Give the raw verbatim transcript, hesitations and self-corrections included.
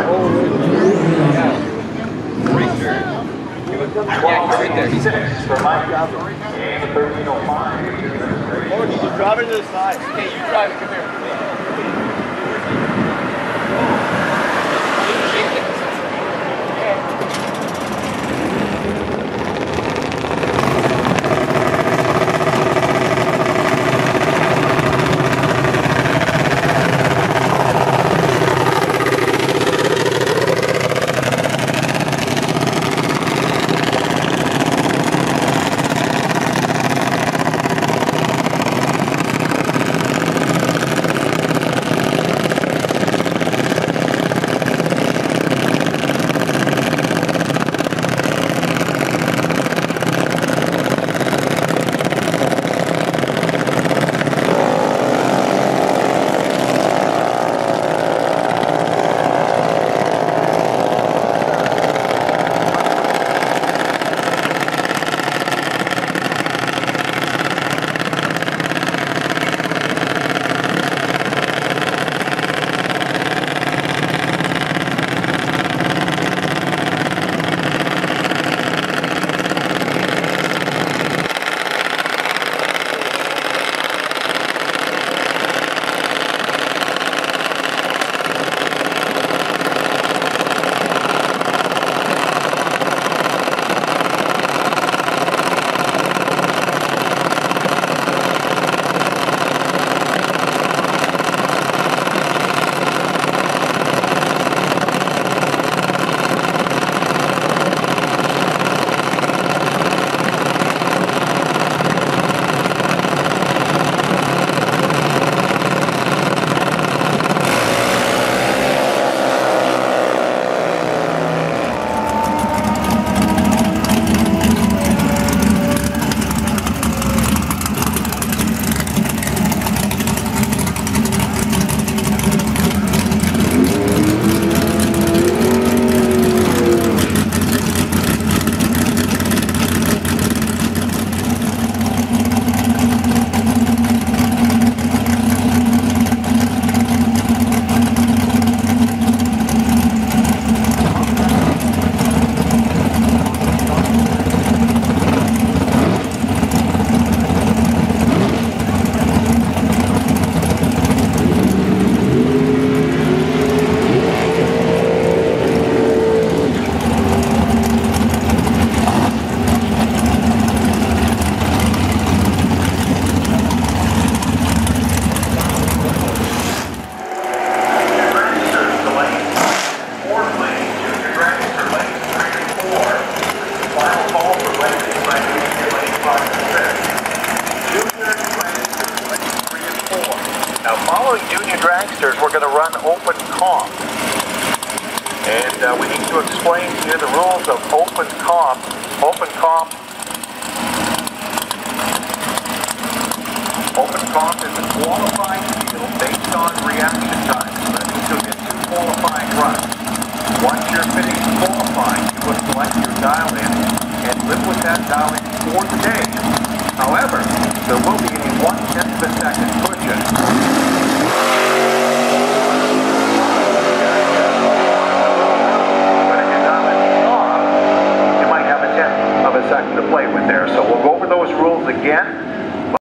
right there. He's in. For Mike Godfrey. thirteen oh five. Or you just drive it to the side. Hey, you drive it. Come here. Now, following junior dragsters, we're going to run open comp. And uh, we need to explain to you the rules of open comp. Open comp. Open comp is a qualified field based on reaction time. That means you'll get two qualifying runs. Once you're finished qualifying, you will select your dial in and live with that dial in for the day. However, there will be a one tenth of a second cushion